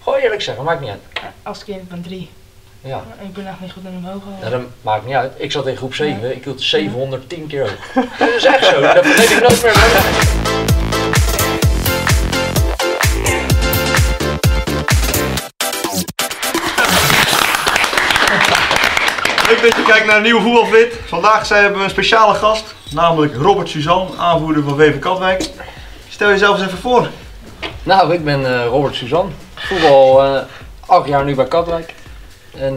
Gewoon eerlijk zeggen, maakt niet uit. Als kind ben 3. Ja. Ik ben echt niet goed in omhoog gehouden. Ja, dat maakt niet uit. Ik zat in groep 7, ik hield 710 keer hoog. Dat is echt zo, dat vergeet ik nooit meer. Leuk dat je kijkt naar een nieuwe voetbalfit. Vandaag hebben we een speciale gast, namelijk Robert Suzan, aanvoerder van VV Katwijk. Stel jezelf eens even voor. Nou, ik ben Robert Suzan. Voetbal 8 jaar nu bij Katwijk. En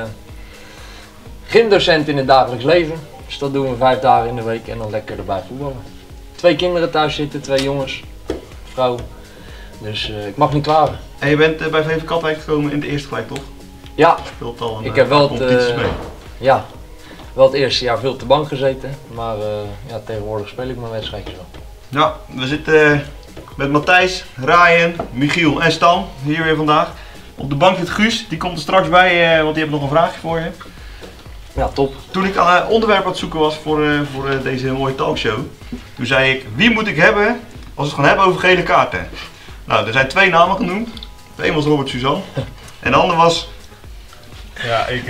gymdocent in het dagelijks leven. Dus dat doen we 5 dagen in de week en dan lekker erbij voetballen. 2 kinderen thuis zitten, 2 jongens, vrouw. Dus ik mag niet klagen. En je bent bij VV Katwijk gekomen in het eerste gelijk, toch? Ja, Speelt al een ik heb wel competities mee. ja, wel het eerste jaar veel op de bank gezeten. Maar ja, tegenwoordig speel ik mijn wedstrijdjes wel. Ja, we zitten met Matthijs, Ryan, Michiel en Stan hier weer vandaag. Op de bank zit Guus, die komt er straks bij, want die heeft nog een vraagje voor je. Ja, top. Toen ik aan een onderwerp aan het zoeken was voor deze mooie talkshow, toen zei ik, wie moet ik hebben als we het gaan hebben over gele kaarten? Nou, er zijn 2 namen genoemd. De een was Robert Suzan en de ander was... Ja, ik.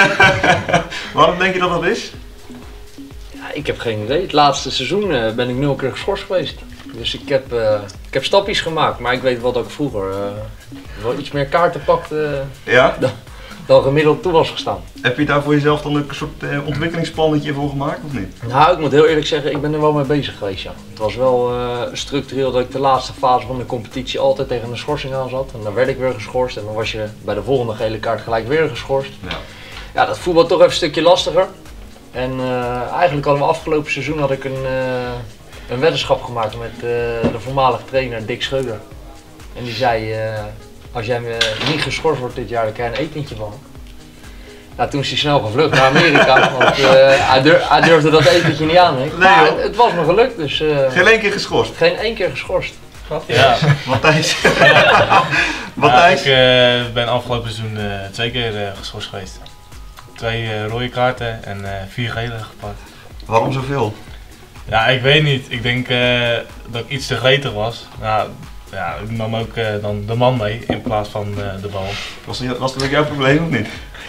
Waarom denk je dat dat is? Ja, ik heb geen idee. Het laatste seizoen ben ik 0 keer geschorst geweest. Dus ik heb stapjes gemaakt, maar ik weet wel dat ik vroeger wel iets meer kaarten pakte Ja? dan gemiddeld toe was gestaan. Heb je daar voor jezelf dan een soort ontwikkelingsplannetje voor gemaakt of niet? Nou, ik moet heel eerlijk zeggen, ik ben er wel mee bezig geweest, ja. Het was wel structureel dat ik de laatste fase van de competitie altijd tegen een schorsing aan zat. En dan werd ik weer geschorst en dan was je bij de volgende gele kaart gelijk weer geschorst. Ja. Ja, dat voetbal toch even een stukje lastiger. En eigenlijk hadden we afgelopen seizoen had ik een weddenschap gemaakt met de voormalige trainer Dick Scheuder. En die zei, als jij niet geschorst wordt dit jaar, dan krijg je een etentje van me. Nou, toen is hij snel gevlucht naar Amerika, want hij durfde dat etentje niet aan. Hè. Maar het was me gelukt, dus... Geen 1 keer geschorst? Geen 1 keer geschorst. Ja. Matthijs? Ja. Matthijs? Ja, ik ben afgelopen seizoen 2 keer geschorst geweest. 2 rode kaarten en 4 gele gepakt. Waarom zoveel? Ja, ik weet niet. Ik denk dat ik iets te gretig was. Nou, ja, ik nam ook dan de man mee in plaats van de bal. Was dat ook jouw probleem of niet?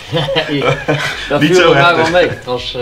Dat Niet viel zo er mij wel heftig. mee. Het was,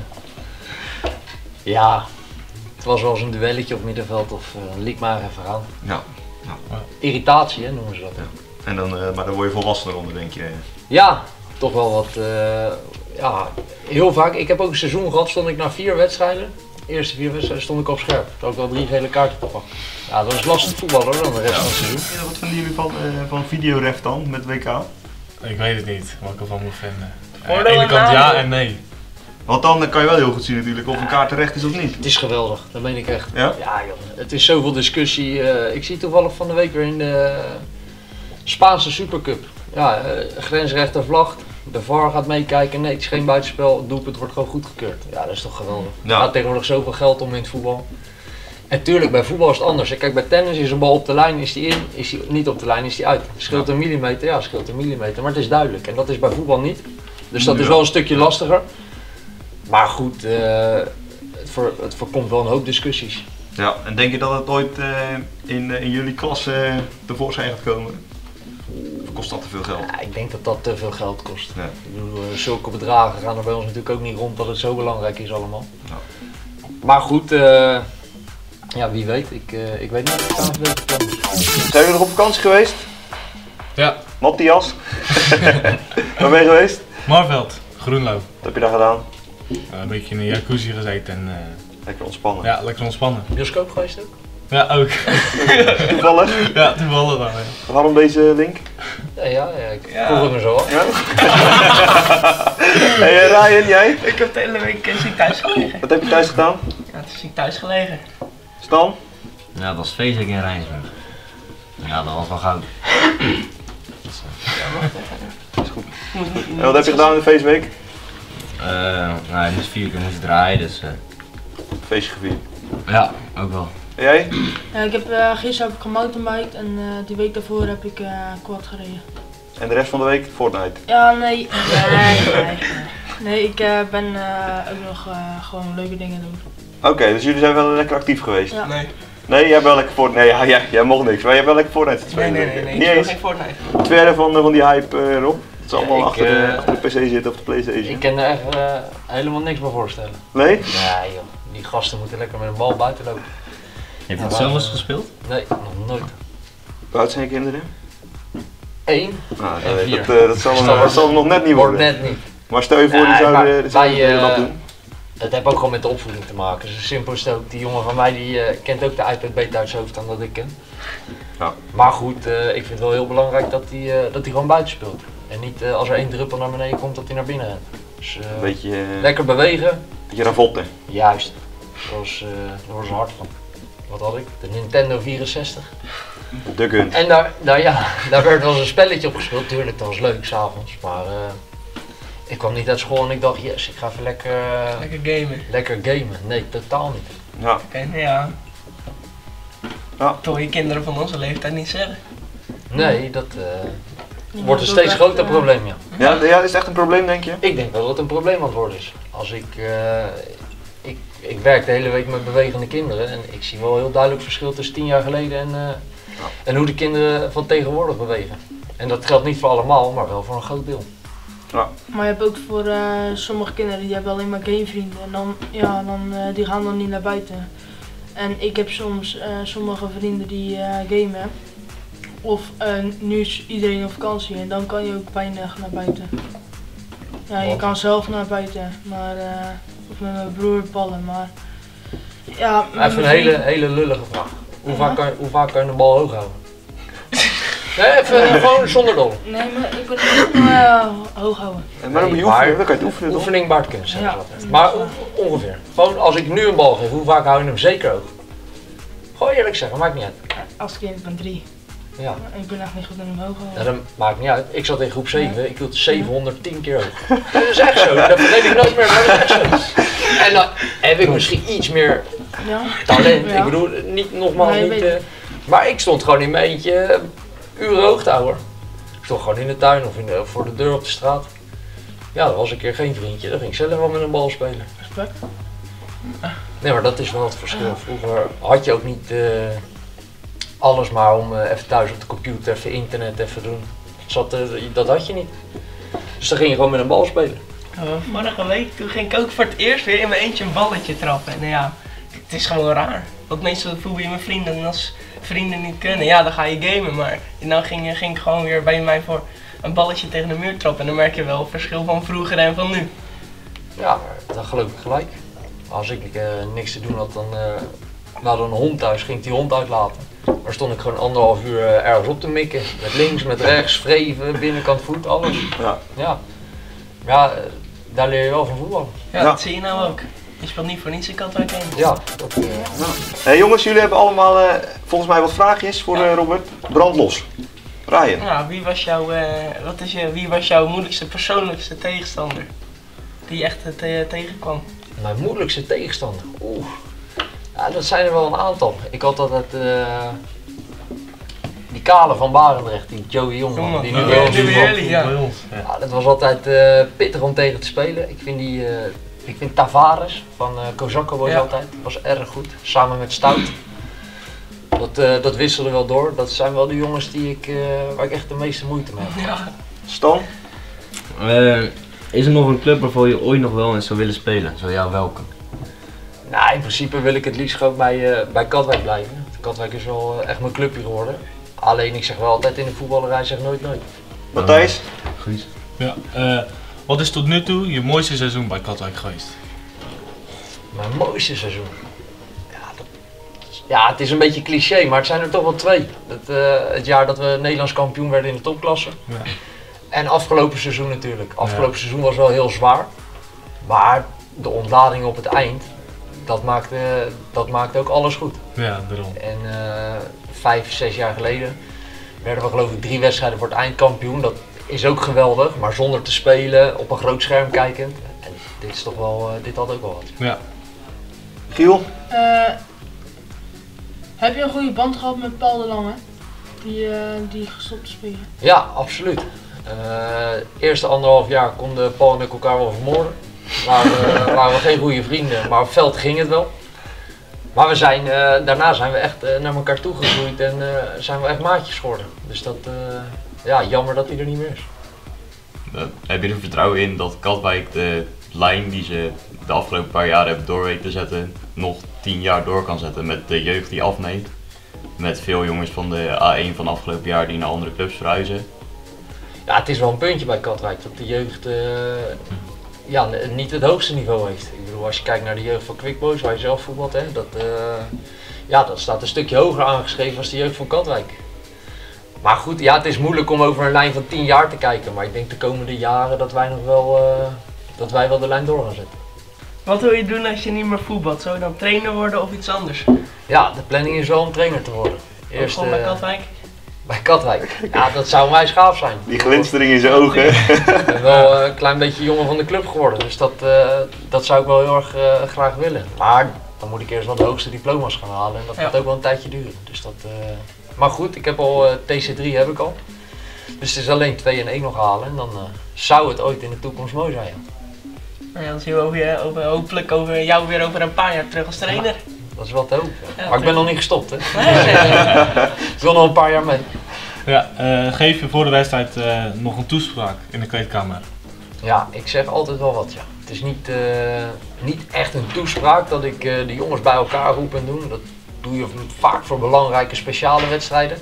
ja, het was wel eens een duelletje op middenveld of liep maar even aan. Ja. Irritatie, hè, noemen ze dat. Ja. En dan, maar dan word je volwassener onder, denk je. Ja, toch wel wat, ja, heel vaak. Ik heb ook een seizoen gehad, stond ik na 4 wedstrijden. De eerste 4 wedstrijden stond ik op scherp. Toen had ik wel 3 gele kaarten te pakken. Ja, dat is lastig voetballer dan de rest van het seizoen. Ja, wat vinden jullie van videoref dan, met WK? Ik weet het niet wat ik ervan moet vinden. Aan Voordeel de ene en kant ja nadeel. en nee. Want dan kan je wel heel goed zien natuurlijk of een kaart terecht is of niet. Het is geweldig, dat meen ik echt. Ja? Ja, joh. Het is zoveel discussie. Ik zie toevallig van de week weer in de Spaanse Supercup. Ja, grensrechter vlagt, de VAR gaat meekijken. Nee, het is geen buitenspel, het doelpunt wordt gewoon goedgekeurd. Ja, dat is toch geweldig. Ja. Er gaat tegenwoordig zoveel geld om in het voetbal. En tuurlijk, bij voetbal is het anders. Kijk, bij tennis is een bal op de lijn, is die in, is die niet op de lijn, is die uit. Scheelt een millimeter, ja, scheelt een millimeter, maar het is duidelijk. En dat is bij voetbal niet. Dus dat is wel een stukje lastiger. Maar goed, het voorkomt wel een hoop discussies. Ja, en denk je dat het ooit in jullie klasse tevoorschijn gaat komen? Of kost dat te veel geld? Ja, ik denk dat dat te veel geld kost. Ja. Ik bedoel, zulke bedragen gaan er bij ons natuurlijk ook niet rond dat het zo belangrijk is allemaal. Ja. Maar goed, ja, wie weet. Ik weet niet of het KNVB het plan is. Zijn jullie nog op vakantie geweest? Ja, Matthias? Waar ben je geweest? Marveld, Groenlo. Wat heb je daar gedaan? Een beetje in een jacuzzi gezeten en Lekker ontspannen. ja, lekker ontspannen. Bioscoop geweest ook? Ja, ook. Toevallig? Ja, toevallig dan. Ja. Waarom deze link? Ja, ik vroeg het me zo af. Ja? Hey Ryan, jij? Ik heb de hele week ziek thuis gelegen. Wat heb je thuis gedaan? Ja, het is ziek thuis gelegen. Stan? Ja, dat was feestelijk in Rijnsburg. Ja, dat was wel goud. En wat heb je gedaan in de feestweek? Nou, je moest 4 keer moest draaien, dus Feestje gevierd. ja, ook wel. En jij? Ja, gisteren heb ik gemountainbiked en die week daarvoor heb ik quad gereden. En de rest van de week Fortnite? Ja, nee. Nee, ik ben ook nog gewoon leuke dingen doen. Oké, dus jullie zijn wel lekker actief geweest. Ja. Nee. Nee, jij bent lekker Fortnite. Nee, ja, jij mocht niks, maar jij bent lekker Fortnite te spelen. Nee, Niet ik speel eens. geen Fortnite. Wat vind jij van die hype, Rob? Dat ze allemaal ik, achter de PC zitten of de Playstation. Ik kan er echt helemaal niks bij voorstellen. Nee? Nee joh, die gasten moeten lekker met een bal buiten lopen. Heeft je het zelf eens gespeeld? Nee, nog nooit. Hoe oud zijn je kinderen? 1 Nou, en 4. dat zal nog net niet Wordt worden. net niet. Maar stel je voor, die Nee, zouden maar zouden wij, dat doen. Het heeft ook gewoon met de opvoeding te maken. Zo simpel is het ook. Die jongen van mij die kent ook de iPad beter uit zijn hoofd dan dat ik ken. Ja. Maar goed, ik vind het wel heel belangrijk dat hij gewoon buiten speelt. En niet als er één druppel naar beneden komt dat hij naar binnen rent. Dus Een beetje, lekker bewegen. beetje ravotten. Juist. Daar was ze hard van. Wat had ik? De Nintendo 64. De gun. En daar werd wel eens een spelletje op gespeeld. Tuurlijk, dat was leuk s'avonds. Maar ik kwam niet uit school en ik dacht, yes, ik ga even Lekker gamen. gamen. Nee, totaal niet. Ja. Oké, nou ja. Ja. Toch je kinderen van onze leeftijd niet zeggen. Nee, dat Je wordt een moet steeds ook groter echt, probleem, ja. Ja, is het echt een probleem, denk je? Ik denk wel dat het een probleem aan het worden is. Als ik werk de hele week met bewegende kinderen en ik zie wel een heel duidelijk verschil tussen 10 jaar geleden en hoe de kinderen van tegenwoordig bewegen. En dat geldt niet voor allemaal, maar wel voor een groot deel. Maar je hebt ook voor sommige kinderen die hebben alleen maar gamevrienden en die gaan dan niet naar buiten. En ik heb soms sommige vrienden die gamen. Of nu is iedereen op vakantie en dan kan je ook weinig naar buiten. Ja, je kan zelf naar buiten, maar of met mijn broer ballen, maar ja. met Even een mijn vrienden- hele lullige vraag. Hoe Ja? vaak kan je de bal hoog houden? Nee, even gewoon zonder dol. Nee, maar ik ben niet hoog houden. Maar dan moet je Nee, oefenen, maar- dan kan je het oefenen toch? Oefening baart kunst, zeggen ze Ja. altijd. Maar ongeveer. Gewoon als ik nu een bal geef, hoe vaak hou je hem zeker hoog? Gewoon eerlijk zeggen, maakt niet uit. Als kind ben 3. Ja. Ik ben echt niet goed in hem hoog Ja, houden. dat maakt niet uit. Ik zat in groep 7, ik hield 710 keer hoog. Dat is echt zo, dat vergeet ik nooit meer, maar dat is echt zo. En dan heb ik misschien iets meer Ja. talent. Ja. Ik bedoel, nogmaals Nee, niet. weet ik. Maar ik stond gewoon in mijn eentje uren hoog te houden. Ik stond gewoon in de tuin of voor de deur op de straat. Ja, dat was een keer geen vriendje, dan ging ik zelf wel met een bal spelen. Respect. Nee, maar dat is wel het verschil. Vroeger had je ook niet alles maar om even thuis op de computer, even internet, even doen. Dat had je niet. Dus dan ging je gewoon met een bal spelen. Vorige week toen ging ik ook voor het eerst weer in mijn eentje een balletje trappen. En ja, het is gewoon raar. Want meestal voel je mijn vrienden en als vrienden niet kunnen, ja dan ga je gamen. Maar dan ging ik gewoon weer bij mij voor een balletje tegen de muur trappen. En dan merk je wel het verschil van vroeger en van nu. Ja, maar dat geloof ik gelijk. Als ik niks te doen had, dan we hadden een hond thuis, ging ik die hond uitlaten. Maar stond ik gewoon 1,5 uur ergens op te mikken. Met links, met rechts, wreven, binnenkant voet, alles. Ja. Ja, daar leer je wel van voetballen. Ja, Ja. dat zie je nou ook. Je speelt niet voor niets in Katwijk 1. Ja, dat, Hey jongens, jullie hebben allemaal volgens mij wat vraagjes voor Robert. Brand los. Ryan. Nou, wie was jouw moeilijkste persoonlijkste tegenstander? Die je echt tegenkwam? mijn moeilijkste tegenstander. Oeh. Ja, dat zijn er wel een aantal. Ik had altijd die Kale van Barendrecht, die Joey Jongman, Jongman, die ja. nu bij ons Nu voetbalt. bij jullie, ja. Bij ons, ja. Ja, dat was altijd pittig om tegen te spelen. Ik vind Tavares van Kozakko was Ja. altijd, was erg goed, samen met Stout. Dat wisselen wel door. Dat zijn wel de jongens waar ik echt de meeste moeite mee heb. Ja. Stan. Is er nog een club waarvoor je ooit nog wel eens zou willen spelen? Zo ja, welke? Nou, in principe wil ik het liefst gewoon bij Katwijk blijven. Katwijk is wel echt mijn clubje geworden. Alleen ik zeg wel altijd in de voetballerij, zeg nooit nooit. Matthijs. Goed. Ja, wat is tot nu toe je mooiste seizoen bij Katwijk geweest? Mijn mooiste seizoen. Ja, het is een beetje cliché, maar het zijn er toch wel 2. Het jaar dat we Nederlands kampioen werden in de topklasse. Ja. En afgelopen seizoen natuurlijk. Afgelopen seizoen was wel heel zwaar. Maar de ontlading op het eind, dat maakte ook alles goed. Ja, daarom. En 5, 6 jaar geleden werden we geloof ik 3 wedstrijden voor het eindkampioen. Dat is ook geweldig, maar zonder te spelen, op een groot scherm kijkend. En dit is toch wel, dit had ook wel wat. Ja. Giel. Heb je een goede band gehad met Paul de Lange? Die gestopt te spelen. Ja, absoluut. Eerste 1,5 jaar konden Paul en ik elkaar wel vermoorden. Waren we geen goede vrienden, maar op veld ging het wel. Maar we zijn, daarna zijn we echt naar elkaar toegegroeid en zijn we echt maatjes geworden. Dus dat, ja, jammer dat hij er niet meer is. Heb je er vertrouwen in dat Katwijk de lijn die ze de afgelopen paar jaar hebben door weten te zetten, nog 10 jaar door kan zetten met de jeugd die afneemt? Met veel jongens van de A1 van afgelopen jaar die naar andere clubs verhuizen. Ja, het is wel een puntje bij Katwijk dat de jeugd ja, niet het hoogste niveau heeft. Ik bedoel, als je kijkt naar de jeugd van Quick Boys, waar je zelf voetbalt, hè, dat staat een stukje hoger aangeschreven als de jeugd van Katwijk. Maar goed, ja, het is moeilijk om over een lijn van 10 jaar te kijken, maar ik denk de komende jaren dat wij nog wel, dat wij wel de lijn door gaan zetten. Wat wil je doen als je niet meer voetbalt? Zou je dan trainer worden of iets anders? Ja, de planning is wel om trainer te worden. Eerst gewoon bij Katwijk? Bij Katwijk. Ja, dat zou mij gaaf zijn. Die glinstering in zijn ogen. Ik ben wel een klein beetje jongen van de club geworden, dus dat zou ik wel heel erg graag willen. Maar dan moet ik eerst wel de hoogste diploma's gaan halen en dat gaat ook wel een tijdje duren. Dus maar goed, ik heb al TC3 heb ik al. Dus het is alleen 2 en 1 nog halen en dan zou het ooit in de toekomst mooi zijn. Ja. Nou ja, dan zien we hopelijk over jou weer over een paar jaar terug als trainer. Ja, dat is wel te hopen. Ja, maar ik ben nog niet gestopt, hè. Nee. Ik wil nog een paar jaar mee. Ja, geef je voor de wedstrijd nog een toespraak in de kleedkamer? Ja, ik zeg altijd wel wat, ja. Het is niet echt een toespraak dat ik de jongens bij elkaar roep en doe. Dat doe je vaak voor belangrijke speciale wedstrijden.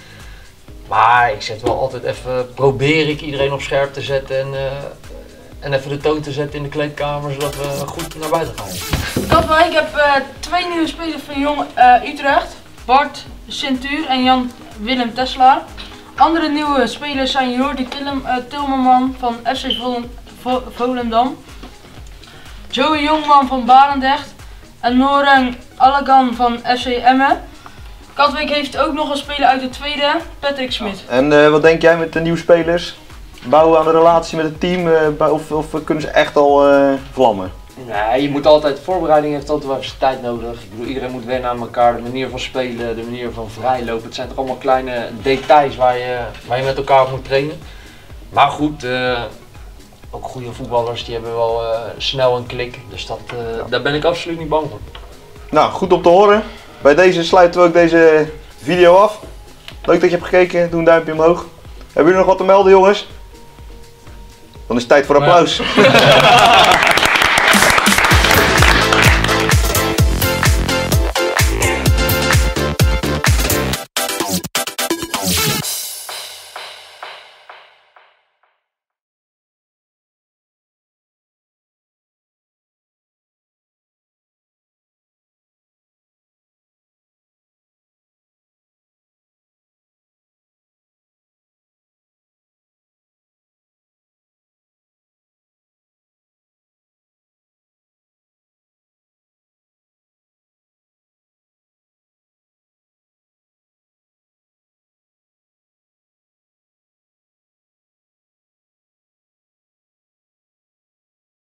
Maar ik zet wel altijd even, probeer ik iedereen op scherp te zetten en even de toon te zetten in de kleedkamer, zodat we goed naar buiten gaan. Katwijk, ik heb 2 nieuwe spelers van Jong Utrecht. Bart Centuur en Jan Willem Teslaar. Andere nieuwe spelers zijn Jordi Tilmerman van FC Volendam. Joey Jongman van Barendrecht. En Noreng Allagan van FC Emmen. Katwijk heeft ook nog een speler uit de tweede, Patrick Smit. En wat denk jij met de nieuwe spelers? Bouwen aan de relatie met het team of kunnen ze echt al vlammen? Nee, je moet altijd, voorbereiding heeft altijd wel even tijd nodig. Ik bedoel, iedereen moet wennen aan elkaar, de manier van spelen, de manier van vrijlopen. Het zijn toch allemaal kleine details waar je met elkaar op moet trainen. Maar goed, ook goede voetballers die hebben wel snel een klik. Dus daar ben ik absoluut niet bang voor. Nou, goed om te horen. Bij deze sluiten we ook deze video af. Leuk dat je hebt gekeken, doe een duimpje omhoog. Hebben jullie nog wat te melden, jongens? Dan is het tijd voor applaus.